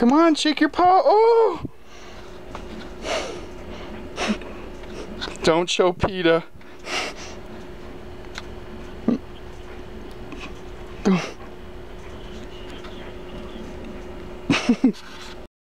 Come on, shake your paw. Oh! Don't show PETA. Go.